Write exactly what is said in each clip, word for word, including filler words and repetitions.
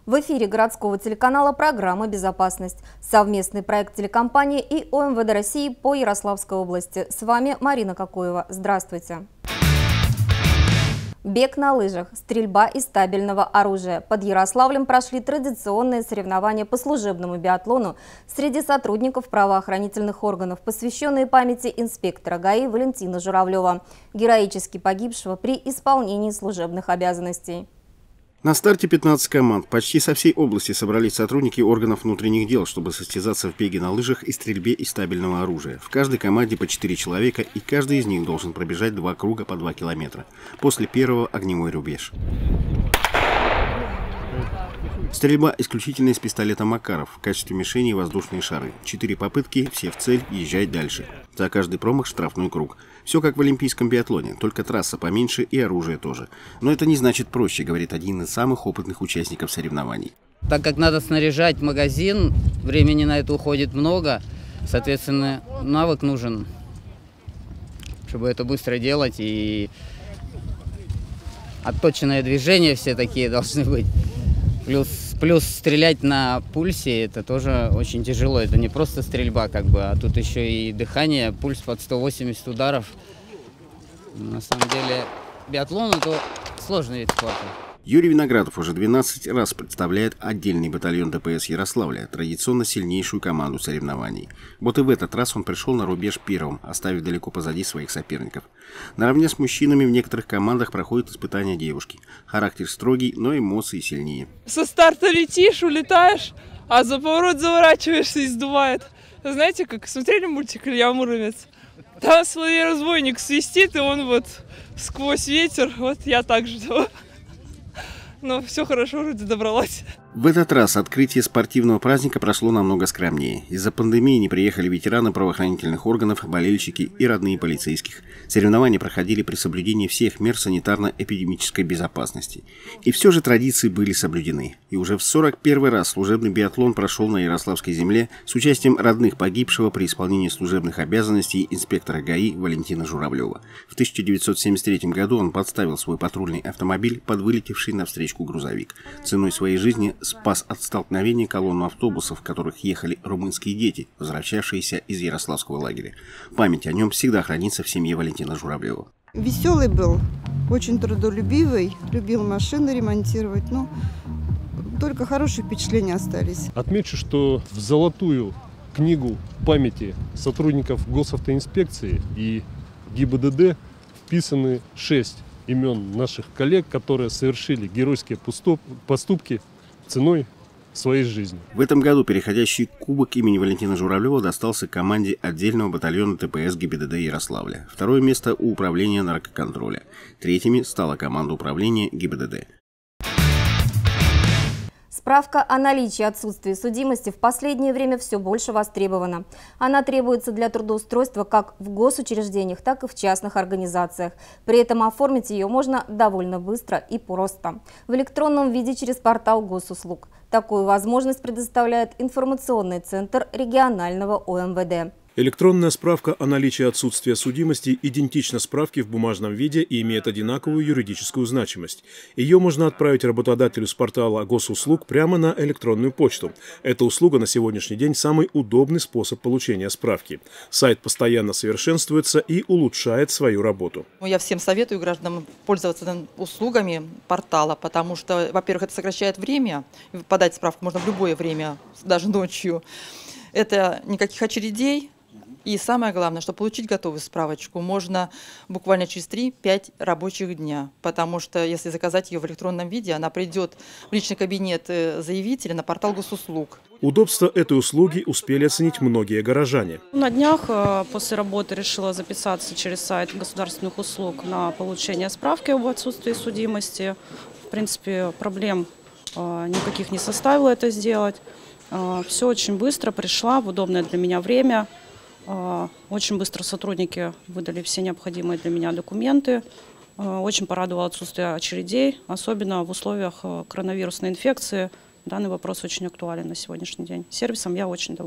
В эфире городского телеканала программа «Безопасность». Совместный проект телекомпании и О Эм Вэ Дэ России по Ярославской области. С вами Марина Кокоева. Здравствуйте. Бег на лыжах, стрельба из табельного оружия. Под Ярославлем прошли традиционные соревнования по служебному биатлону среди сотрудников правоохранительных органов, посвященные памяти инспектора Га И Валентина Журавлева, героически погибшего при исполнении служебных обязанностей. На старте пятнадцать команд. Почти со всей области собрались сотрудники органов внутренних дел, чтобы состязаться в беге на лыжах и стрельбе из табельного оружия. В каждой команде по четыре человека, и каждый из них должен пробежать два круга по два километра. После первого огневой рубеж. Стрельба исключительно из пистолета Макаров. В качестве мишени воздушные шары. Четыре попытки, все в цель, езжай дальше. За каждый промах штрафной круг. Все как в олимпийском биатлоне, только трасса поменьше и оружие тоже. Но это не значит проще, говорит один из самых опытных участников соревнований. Так как надо снаряжать магазин, времени на это уходит много, соответственно, навык нужен, чтобы это быстро делать, и отточенные движения все такие должны быть. Плюс, плюс стрелять на пульсе — это тоже очень тяжело. Это не просто стрельба, как бы, а тут еще и дыхание, пульс под сто восемьдесят ударов. На самом деле биатлон — это сложный вид спорта. Юрий Виноградов уже двенадцать раз представляет отдельный батальон Дэ Пэ Эс Ярославля, традиционно сильнейшую команду соревнований. Вот и в этот раз он пришел на рубеж первым, оставив далеко позади своих соперников. Наравне с мужчинами в некоторых командах проходят испытания девушки. Характер строгий, но эмоции сильнее. Со старта летишь, улетаешь, а за поворот заворачиваешься и сдувает. Знаете, как смотрели мультик «Илья Муромец»? Там свой разбойник свистит, и он вот сквозь ветер, вот я так же. Но все хорошо, вроде добралась. В этот раз открытие спортивного праздника прошло намного скромнее. Из-за пандемии не приехали ветераны правоохранительных органов, болельщики и родные полицейских. Соревнования проходили при соблюдении всех мер санитарно-эпидемической безопасности. И все же традиции были соблюдены. И уже в сорок первый раз служебный биатлон прошел на Ярославской земле с участием родных погибшего при исполнении служебных обязанностей инспектора Га И Валентина Журавлева. В тысяча девятьсот семьдесят третьем году он подставил свой патрульный автомобиль под вылетевший навстречу грузовик. Ценой своей жизни спас от столкновения колонну автобусов, в которых ехали румынские дети, возвращавшиеся из Ярославского лагеря. Память о нем всегда хранится в семье Валентина Журавлева. Веселый был, очень трудолюбивый, любил машины ремонтировать, но только хорошие впечатления остались. Отмечу, что в золотую книгу памяти сотрудников госавтоинспекции и Гэ И Бэ Дэ Дэ вписаны шесть имен наших коллег, которые совершили геройские поступки ценой своей жизни. В этом году переходящий кубок имени Валентина Журавлева достался команде отдельного батальона Тэ Пэ Эс Гэ И Бэ Дэ Дэ Ярославля. Второе место у управления наркоконтроля. Третьими стала команда управления Гэ И Бэ Дэ Дэ. Справка о наличии отсутствия судимости в последнее время все больше востребована. Она требуется для трудоустройства как в госучреждениях, так и в частных организациях. При этом оформить ее можно довольно быстро и просто. В электронном виде через портал госуслуг. Такую возможность предоставляет информационный центр регионального О Эм Вэ Дэ. Электронная справка о наличии отсутствия судимости идентична справке в бумажном виде и имеет одинаковую юридическую значимость. Ее можно отправить работодателю с портала госуслуг прямо на электронную почту. Эта услуга на сегодняшний день самый удобный способ получения справки. Сайт постоянно совершенствуется и улучшает свою работу. Я всем советую гражданам пользоваться услугами портала, потому что, во-первых, это сокращает время. Подать справку можно в любое время, даже ночью. Это никаких очередей. И самое главное, что получить готовую справочку можно буквально через три-пять рабочих дня, потому что если заказать ее в электронном виде, она придет в личный кабинет заявителя на портал госуслуг. Удобство этой услуги успели оценить многие горожане. На днях после работы решила записаться через сайт государственных услуг на получение справки об отсутствии судимости. В принципе, проблем никаких не составило это сделать. Все очень быстро, пришла в удобное для меня время. Очень быстро сотрудники выдали все необходимые для меня документы. Очень порадовало отсутствие очередей, особенно в условиях коронавирусной инфекции. Данный вопрос очень актуален на сегодняшний день. Сервисом я очень довольна.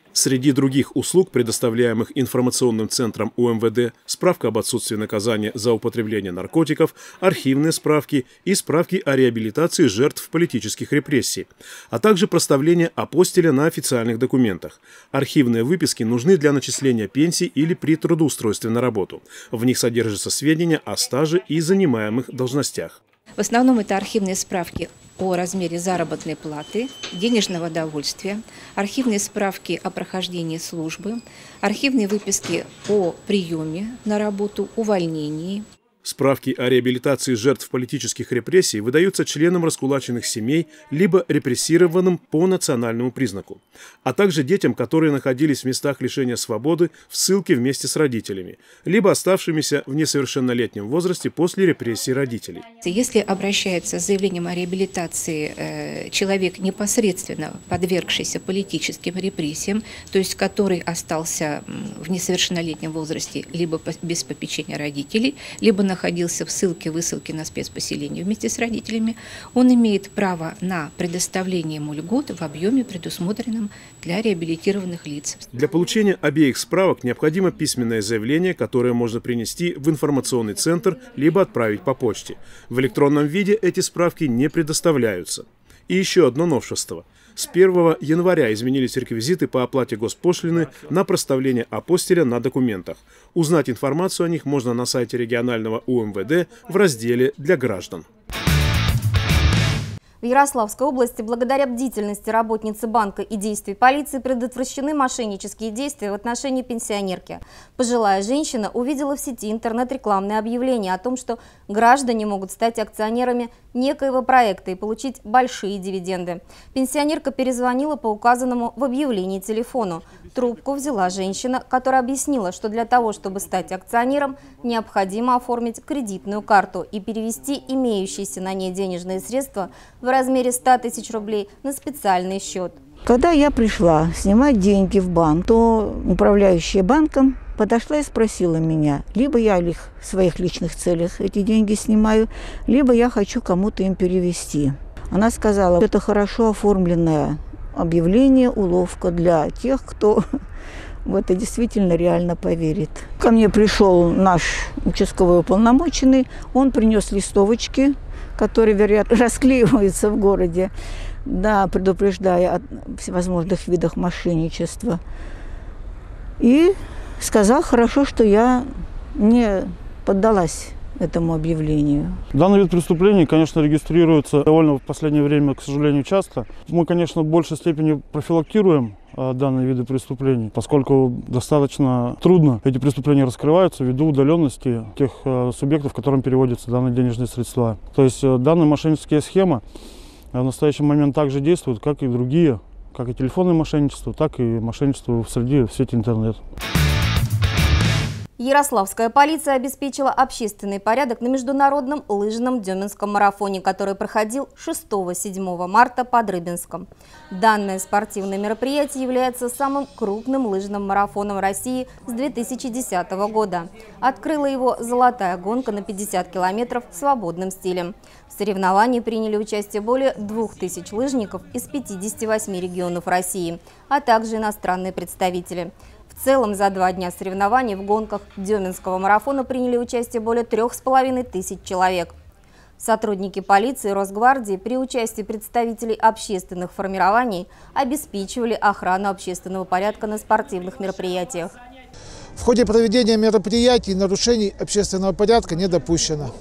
Среди других услуг, предоставляемых информационным центром У Эм Вэ Дэ, справка об отсутствии наказания за употребление наркотиков, архивные справки и справки о реабилитации жертв политических репрессий, а также проставление апостиля на официальных документах. Архивные выписки нужны для начисления пенсий или при трудоустройстве на работу. В них содержатся сведения о стаже и занимаемых должностях. В основном это архивные справки о размере заработной платы, денежного довольствия, архивные справки о прохождении службы, архивные выписки о приеме на работу, увольнении. Справки о реабилитации жертв политических репрессий выдаются членам раскулаченных семей либо репрессированным по национальному признаку, а также детям, которые находились в местах лишения свободы в ссылке вместе с родителями, либо оставшимися в несовершеннолетнем возрасте после репрессий родителей. Если обращается с заявлением о реабилитации э, человек, непосредственно подвергшийся политическим репрессиям, то есть который остался в несовершеннолетнем возрасте либо без попечения родителей, либо находился в ссылке, высылке на спецпоселение вместе с родителями, он имеет право на предоставление ему льгот в объеме, предусмотренном для реабилитированных лиц. Для получения обеих справок необходимо письменное заявление, которое можно принести в информационный центр либо отправить по почте. В электронном виде эти справки не предоставляются. И еще одно новшество. С первого января изменились реквизиты по оплате госпошлины на проставление апостиля на документах. Узнать информацию о них можно на сайте регионального У Эм Вэ Дэ в разделе «Для граждан». В Ярославской области благодаря бдительности работницы банка и действий полиции предотвращены мошеннические действия в отношении пенсионерки. Пожилая женщина увидела в сети интернет-рекламное объявление о том, что граждане могут стать акционерами некоего проекта и получить большие дивиденды. Пенсионерка перезвонила по указанному в объявлении телефону. Трубку взяла женщина, которая объяснила, что для того, чтобы стать акционером, необходимо оформить кредитную карту и перевести имеющиеся на ней денежные средства в размере ста тысяч рублей на специальный счет. Когда я пришла снимать деньги в банк, то управляющая банком подошла и спросила меня, либо я их в своих личных целях эти деньги снимаю, либо я хочу кому-то им перевести. Она сказала, это хорошо оформленное объявление, уловка для тех, кто в это действительно реально поверит. Ко мне пришел наш участковый уполномоченный, он принес листовочки, которые, вероятно, расклеиваются в городе, да, предупреждая о всевозможных видах мошенничества. И сказал, хорошо, что я не поддалась этому объявлению. Данный вид преступлений, конечно, регистрируется довольно в последнее время, к сожалению, часто. Мы, конечно, в большей степени профилактируем данные виды преступлений, поскольку достаточно трудно эти преступления раскрываются ввиду удаленности тех субъектов, которым переводятся данные денежные средства. То есть данная мошенническая схема в настоящий момент также действует, как и другие, как и телефонное мошенничество, так и мошенничество в среде в сети интернет. Ярославская полиция обеспечила общественный порядок на международном лыжном Деминском марафоне, который проходил шестого-седьмого марта под Рыбинском. Данное спортивное мероприятие является самым крупным лыжным марафоном России с две тысячи десятого года. Открыла его золотая гонка на пятьдесят километров свободным стилем. В соревновании приняли участие более двух тысяч лыжников из пятидесяти восьми регионов России, а также иностранные представители. В целом за два дня соревнований в гонках Деминского марафона приняли участие более трех с половиной тысяч человек. Сотрудники полиции и Росгвардии при участии представителей общественных формирований обеспечивали охрану общественного порядка на спортивных мероприятиях. В ходе проведения мероприятий нарушений общественного порядка не допущено.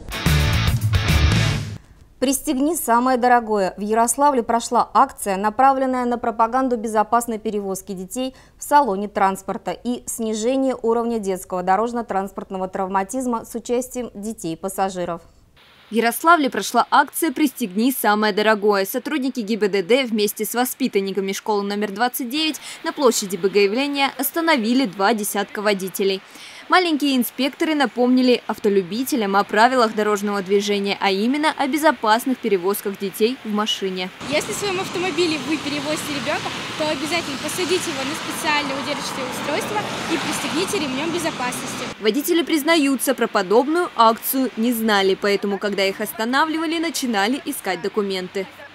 «Пристегни самое дорогое». В Ярославле прошла акция, направленная на пропаганду безопасной перевозки детей в салоне транспорта и снижение уровня детского дорожно-транспортного травматизма с участием детей-пассажиров. В Ярославле прошла акция «Пристегни самое дорогое». Сотрудники Гэ И Бэ Дэ Дэ вместе с воспитанниками школы номер двадцать девять на площади Богоявления остановили два десятка водителей. Маленькие инспекторы напомнили автолюбителям о правилах дорожного движения, а именно о безопасных перевозках детей в машине. Если в своем автомобиле вы перевозите ребенка, то обязательно посадите его на специальное удерживающее устройство и пристегните ремнем безопасности. Водители признаются, про подобную акцию не знали, поэтому, когда их останавливали, начинали искать документы.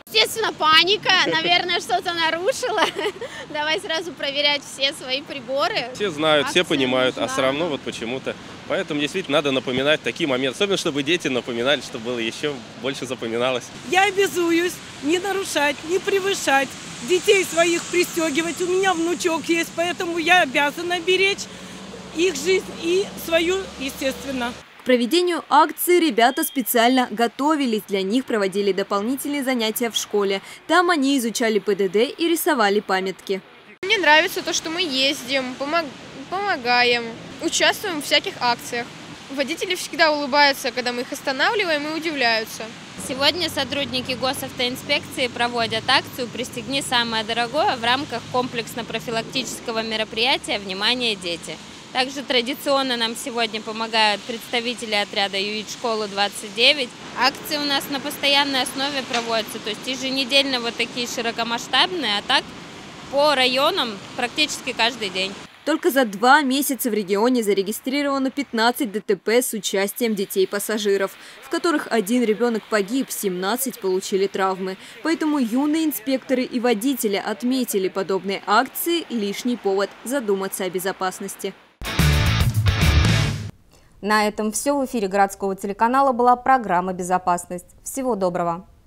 Естественно, паника, наверное, что-то нарушила. Давай сразу проверять все свои приборы. Все знают, Акция все понимают, нужна. а все равно вот почему-то. Поэтому действительно надо напоминать такие моменты, особенно чтобы дети напоминали, чтобы было еще больше запоминалось. Я обязуюсь не нарушать, не превышать, детей своих пристегивать. У меня внучок есть, поэтому я обязана беречь их жизнь и свою, естественно. К проведению акции ребята специально готовились. Для них проводили дополнительные занятия в школе. Там они изучали ПДД и рисовали памятки. Мне нравится то, что мы ездим, помог... помогаем, участвуем в всяких акциях. Водители всегда улыбаются, когда мы их останавливаем, и удивляются. Сегодня сотрудники госавтоинспекции проводят акцию «Пристегни самое дорогое» в рамках комплексно-профилактического мероприятия «Внимание, дети». Также традиционно нам сегодня помогают представители отряда ЮИД-школы двадцать девять. Акции у нас на постоянной основе проводятся, то есть еженедельно вот такие широкомасштабные, а так по районам практически каждый день. Только за два месяца в регионе зарегистрировано пятнадцать ДТП с участием детей-пассажиров, в которых один ребенок погиб, семнадцать получили травмы. Поэтому юные инспекторы и водители отметили подобные акции – лишний повод задуматься о безопасности. На этом все. В эфире городского телеканала была программа «Безопасность». Всего доброго!